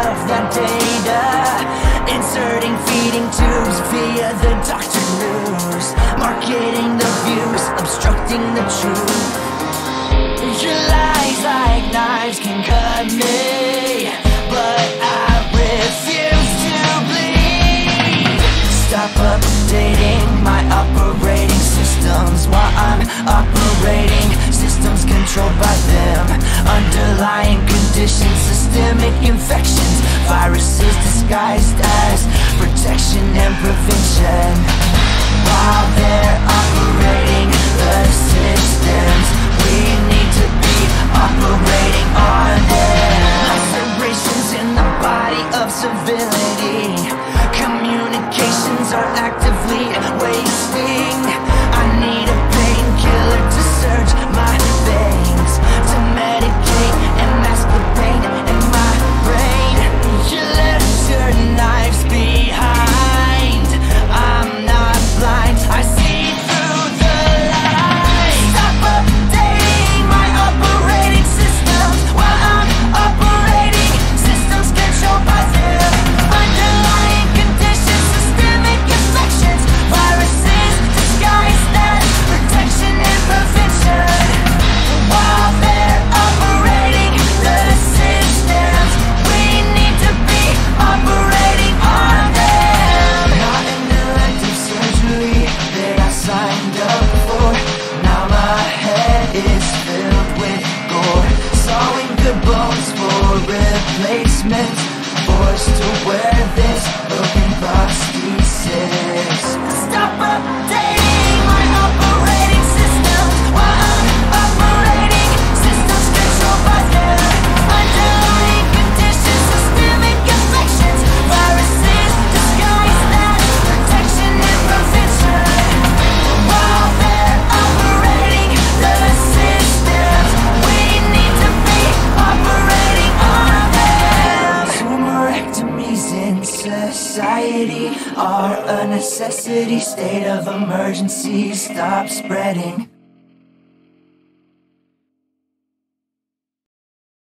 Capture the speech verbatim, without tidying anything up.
of that data, inserting feeding tubes via the doctor news, marketing the views, obstructing the truth. Your lies like knives can cut me, but I refuse to bleed. Stop updating my operating systems while I'm operating systems controlled by them. Underlying conditions, systemic infections, viruses disguised as protection and prevention. While they're operating the systems, we need to be operating on them. Lacerations in the body of civility, communications are actively wasting. I need a painkiller to surge my veins, to medicate and mask the pain in my brain. You left your knives behind. I'm not blind, I see through the lies. Stop updating my operating systems while I'm operating systems controlled by them. Underlying conditions, systemic infections, viruses disguised as protection and prevention. While they're operating the systems, we need to be operating on them. Not an elective surgery that I signed up for. Now my head is filled with gore, sawing the bones for replacements, forced to wear this broken prosthesis. Stop updating my operating systems while I'm operating systems controlled by them. Underlying conditions, systemic infections, viruses disguised as protection and prevention. While they're operating the systems, we need to be operating on them. Tumorectomies in society are a necessity. State of emergency, stop spreading.